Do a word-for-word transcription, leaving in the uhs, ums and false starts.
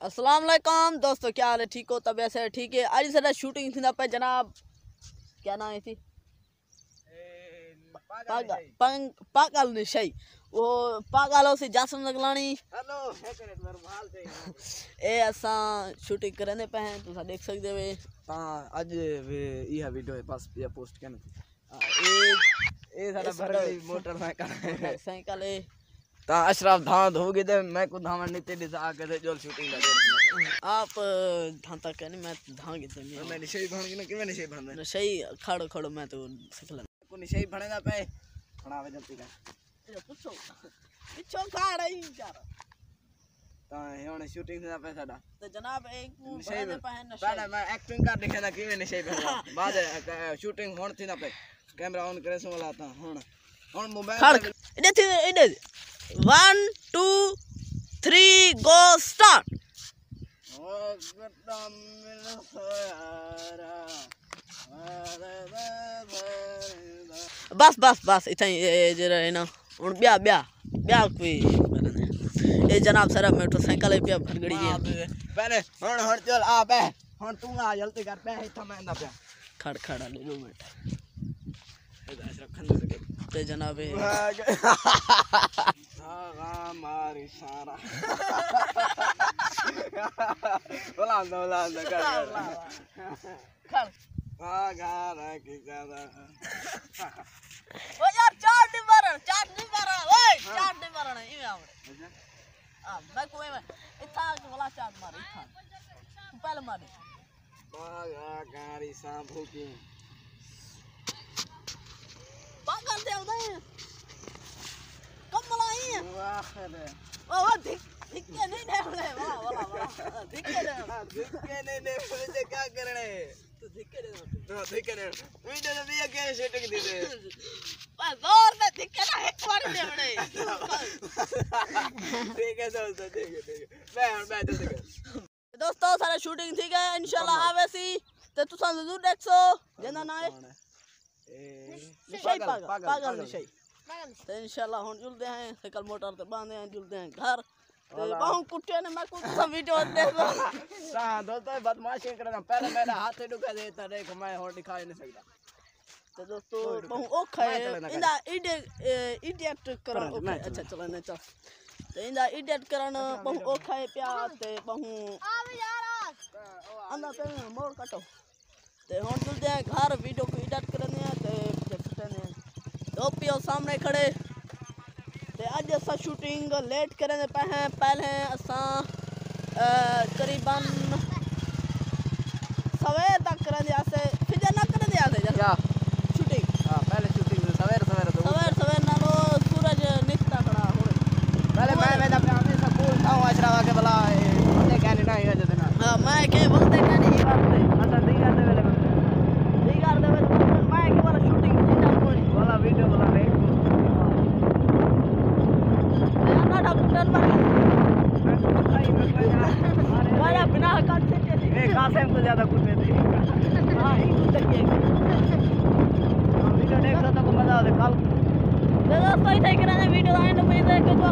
अस्सलाम वालेकुम दोस्तों, क्या हाल है? ठीक हो? तबीयत से ठीक है? आज सारा शूटिंग थी ना पे जनाब, क्या नाम है थी? पागल पंग पागल निशाई वो पागलों से जासम लगलानी। हेलो ए असा शूटिंग करने पे हैं, तुसा देख सकते हो। हां आज वे ये वीडियो है पास या पोस्ट करने ए ए सारा भरली मोटरसाइकिल है साइकिल है ता अशरफ धांध हो गए। मैं को धावन नीचे दिस आके से जो शूटिंग लगे आप धांता कहनी मैं धांगे ते मैं मैं निशे भण के कि मैं निशे भण निशे खड़ो खड़ो मैं तो सिखला को निशे भणेगा पे बनावे जल्दी कर पूछो पिछो खा रही यार ता हुन शूटिंग से पे साडा तो जनाब एक निशे पहन पहले मैं एक्टिंग कर दिखे ना कि निशे भण बाद शूटिंग होन थी ना पे कैमरा ऑन करे सो वाला था हुन हुन मोबाइल इधर थी इधर one two three go start. बस बस बस इतना ही जरा है ना और ब्याह ब्याह ब्याह कोई ये जनाब सारा मोटरसाइकिल पे भरगड़ी है पहले हण हण चल आ बे हण तू आ जल्दी कर बे इतना मैं ना पे खड़ खड़ा ले लो मिनट ते जनाब हां मारी सारा बोला बोला कर खड़ भागा रे की ज्यादा ओ यार चार नहीं मारना चार नहीं मारना ओए चार नहीं मारना इवे आवड़े हां मैं कोई में इथा वाला चार मार इथा तू पहले मार भागा गाड़ी सांप की पागल दे उधर कम मलाई है वाह रे ओ ओ दिख दिख के नहीं दे वाला वाला वाला दिख के दे दिख के नहीं दे मुझे क्या करने तू दिख के दे तो दिख के वीडियो में भी क्या शूटिंग दी दे बस जोर से दिख के ना एक बार दे बड़े ठीक है दोस्तों ठीक है ठीक है मैं मैं जल्दी कर दोस्तों सारा शूटिंग ठीक है इंशाल्लाह आवे सी ते तुसा जरूर देखसो जना ना है निशाई पागल पागल निशाई तो इंशाल्लाह हुन जुलते हैं साइकिल मोटर ते बांधे हैं जुलते हैं घर ते बाहु कुटे ने मैं कुछ सब वीडियो देख लो हां दोस्तों बदमाशी करना पहले मेरा हाथ ही दुखा देता देख मैं और दिखा नहीं सकता तो दोस्तों बहु ओखा है इंदा इडियट करा ओके अच्छा चलो ने चल तो इंदा इडियट करना बहु ओखा है प्या ते बहु आवे यार अंदा पे मोड़ काटो ते हुन जुलते हैं घर वीडियो को एडिट करने हैं ते देखते हैं तो पियो सामने खड़े ते आज असा शूटिंग लेट करने पे हैं पहले असा करीबन सवेर तक करने आसे फिर ना करने आसे क्या शूटिंग हां पहले शूटिंग सवेर सवेर तो सवेर सवेर ना लो सूरज निकलता खड़ा होए पहले मैं मैं अपने हमेशा बोल था अशरावा के भला बोलते क्या नहीं ना ये देना हां मैं के बोलते क्या नहीं बात अच्छा नहीं करते वेले नहीं करते वेले मैं के वाला शूटिंग जिंदा कोई वाला वीडियो वाला रेट ना डॉक्टर पर वाला बिना काट से ए कासिम को ज्यादा कुछ नहीं हां ये कुछ देखिए वीडियो देख लो तो मजा आवे कल दोस्तों इतना ही करना वीडियो आने पे देख